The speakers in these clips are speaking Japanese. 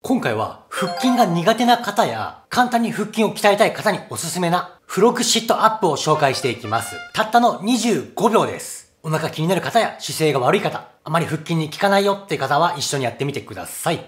今回は腹筋が苦手な方や簡単に腹筋を鍛えたい方におすすめなフログシットアップを紹介していきます。たったの25秒です。お腹気になる方や姿勢が悪い方、あまり腹筋に効かないよって方は一緒にやってみてください。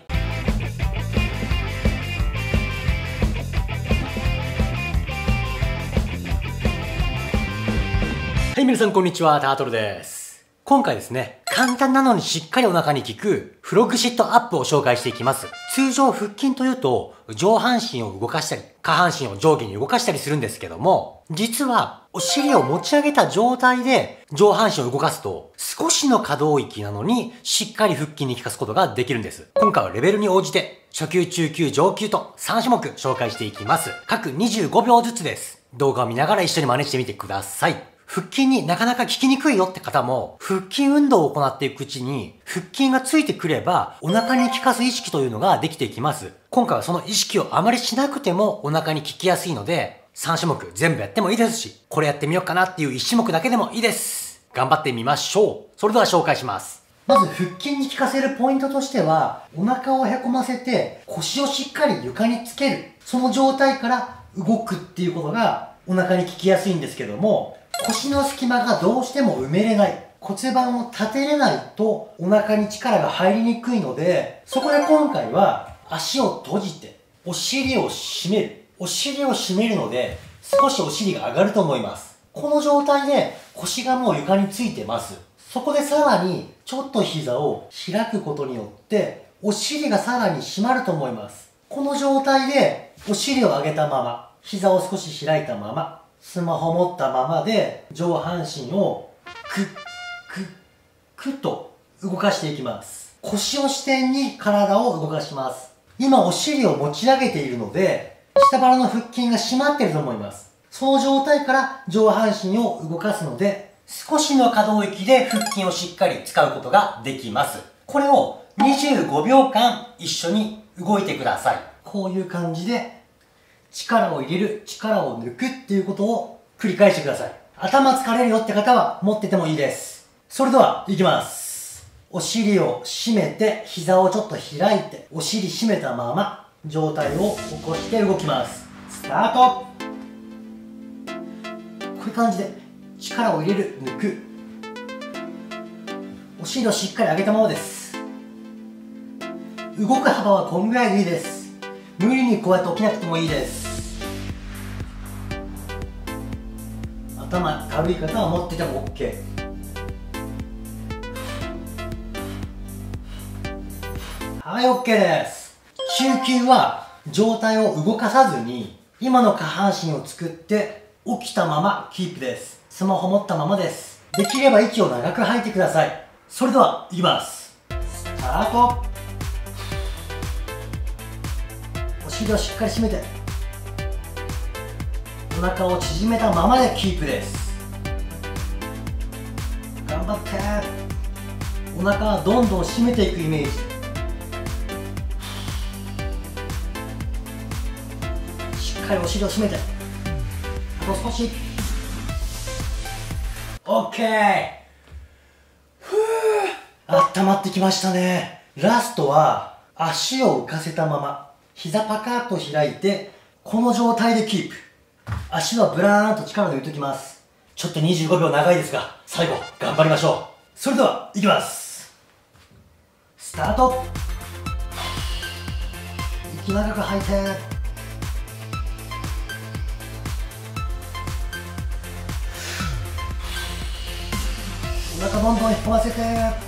はい、皆さんこんにちは、タートルです。今回ですね、簡単なのにしっかりお腹に効くフログシットアップを紹介していきます。通常腹筋というと上半身を動かしたり下半身を上下に動かしたりするんですけども、実はお尻を持ち上げた状態で上半身を動かすと少しの可動域なのにしっかり腹筋に効かすことができるんです。今回はレベルに応じて初級、中級、上級と3種目紹介していきます。各25秒ずつです。動画を見ながら一緒に真似してみてください。腹筋になかなか効きにくいよって方も、腹筋運動を行っていくうちに、腹筋がついてくれば、お腹に効かす意識というのができていきます。今回はその意識をあまりしなくてもお腹に効きやすいので、3種目全部やってもいいですし、これやってみようかなっていう1種目だけでもいいです。頑張ってみましょう。それでは紹介します。まず腹筋に効かせるポイントとしては、お腹をへこませて腰をしっかり床につける。その状態から動くっていうことがお腹に効きやすいんですけども、腰の隙間がどうしても埋めれない。骨盤を立てれないとお腹に力が入りにくいので、そこで今回は足を閉じてお尻を締める。お尻を締めるので少しお尻が上がると思います。この状態で腰がもう床についてます。そこでさらにちょっと膝を開くことによってお尻がさらに締まると思います。この状態でお尻を上げたまま、膝を少し開いたまま、スマホ持ったままで上半身をクックックッと動かしていきます。腰を支点に体を動かします。今お尻を持ち上げているので下腹の腹筋が締まっていると思います。その状態から上半身を動かすので少しの可動域で腹筋をしっかり使うことができます。これを25秒間一緒に動いてください。こういう感じで力を入れる、力を抜くっていうことを繰り返してください。頭疲れるよって方は持っててもいいです。それでは、いきます。お尻を締めて、膝をちょっと開いて、お尻締めたまま、上体を起こして動きます。スタート。こういう感じで、力を入れる、抜く。お尻をしっかり上げたままです。動く幅はこんぐらいでいいです。無理にこうやって起きなくてもいいです。頭軽い方は持ってても OK。 はい、 OK です。中級は上体を動かさずに今の下半身を作って起きたままキープです。スマホ持ったままです。できれば息を長く吐いてください。それではいきます。スタート。お尻をしっかり締めてお腹を縮めたままでキープです。頑張って。お腹はどんどん締めていくイメージ。しっかりお尻を締めて、あと少し。 OK。 温まってきましたね。ラストは足を浮かせたまま膝パカッと開いてこの状態でキープ。足はブラーンと力抜いておきます。ちょっと25秒長いですが最後頑張りましょう。それではいきます。スタート。息長く吐いて、お腹どんどん引っ込ませて、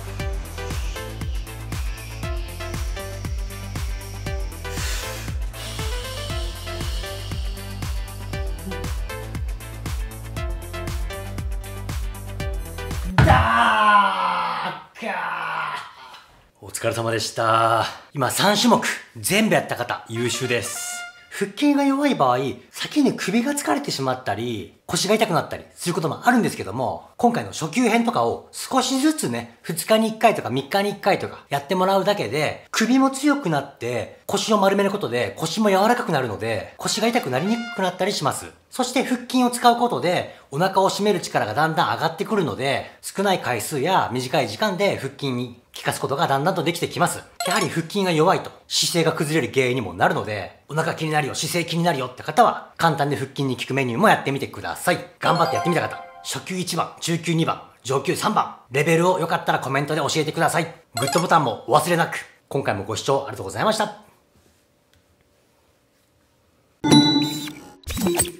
お疲れ様でした。今3種目全部やった方優秀です。腹筋が弱い場合、先に首が疲れてしまったり、腰が痛くなったりすることもあるんですけども、今回の初級編とかを少しずつね、2日に1回とか3日に1回とかやってもらうだけで、首も強くなって、 腰を丸めることで腰も柔らかくなるので、腰が痛くなりにくくなったりします。そして腹筋を使うことで、お腹を締める力がだんだん上がってくるので、少ない回数や短い時間で腹筋に効かすことがだんだんとできてきます。やはり腹筋が弱いと姿勢が崩れる原因にもなるので、お腹気になるよ、姿勢気になるよって方は、簡単で腹筋に効くメニューもやってみてください。頑張ってやってみた方、初級1番、中級2番、上級3番、レベルをよかったらコメントで教えてください。グッドボタンもお忘れなく。今回もご視聴ありがとうございました。